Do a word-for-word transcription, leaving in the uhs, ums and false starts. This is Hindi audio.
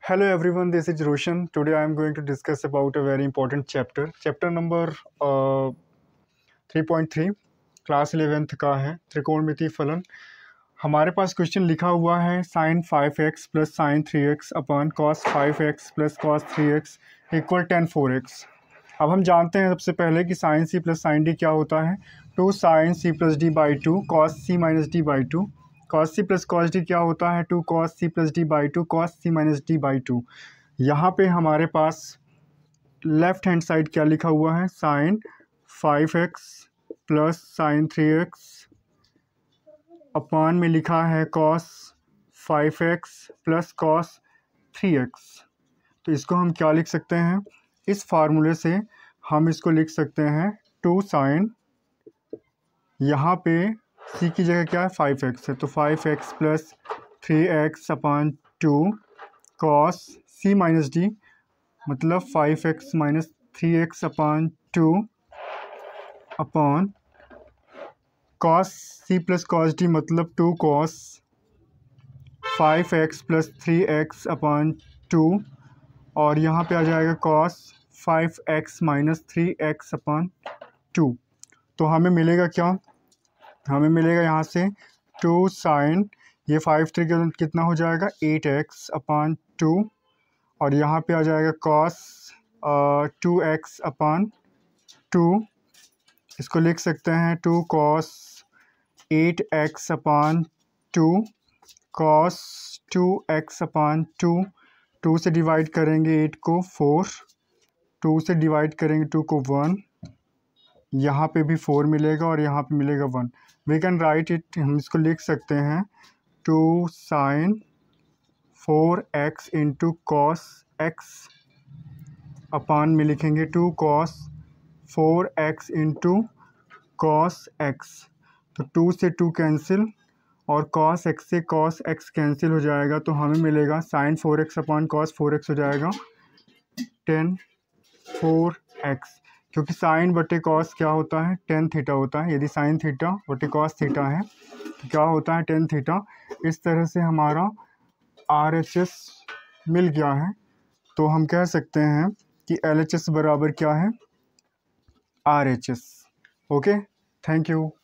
Hello everyone, this is Roshan. Today I am going to discuss about a very important chapter. Chapter number uh, three point three class eleventh का है, त्रिकोणमितीय फलन। हमारे पास क्वेश्चन लिखा हुआ है sine five X plus sine three X upon cos five X plus cos three X equal tan four X. अब हम जानते हैं सबसे पहले कि sine C plus sine D क्या होता है। Two sine C plus D by two cos C minus D by two. Cos C plus cos D क्या होता है, two cos C plus D by two cos C minus D by two. यहाँ पे हमारे पास लेफ्ट हैंड साइड क्या लिखा हुआ है, sine five X plus sine three X upon में लिखा है cos five X plus cos three X. तो इसको हम क्या लिख सकते हैं, इस फार्मूले से हम इसको लिख सकते हैं टू साइन, यहाँ पे सी की जगह क्या है फाइव एक्स है, तो five X plus three X upon two cos C minus D मतलब five X minus three X upon two upon cos C plus cos D मतलब two cos five X plus three X upon two, और यहाँ पे आ जाएगा cos five X minus three X upon two. तो हमें मिलेगा क्या, हमें मिलेगा यहाँ से टू साइन, ये फाइव थ्री के कितना हो जाएगा एट एक्स अपॉन टू, और यहाँ पे आ जाएगा cos two X upon two. इसको लिख सकते हैं two cos eight X upon two cos two X upon two. Two से डिवाइड करेंगे एट को फोर, टू से डिवाइड करेंगे टू को वन, यहाँ पे भी फोर मिलेगा और यहाँ पे मिलेगा one. We can write it, हम इसको लिख सकते हैं two sine four X into cos X upon में लिखेंगे two cos four X into cos X. तो टू से टू कैंसिल और कॉस एक्स से कॉस एक्स कैंसिल हो जाएगा, तो हमें मिलेगा sine four X upon cos four X हो जाएगा टेन फोर एक्स, क्योंकि साइन बटे कॉस क्या होता है टेन थीटा होता है। यदि साइन थीटा बटे कॉस थीटा है तो क्या होता है टेन थीटा। इस तरह से हमारा आर एच एस मिल गया है। तो हम कह सकते हैं कि एल एच एस बराबर क्या है R H S. Okay, thank you.